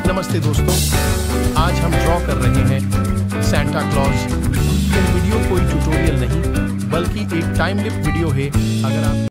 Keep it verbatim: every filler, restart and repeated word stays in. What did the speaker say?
नमस्ते दोस्तों, आज हम ड्रॉ कर रहे हैं सेंटा क्लॉज। ये वीडियो कोई ट्यूटोरियल नहीं बल्कि एक टाइम लिप वीडियो है। अगर आप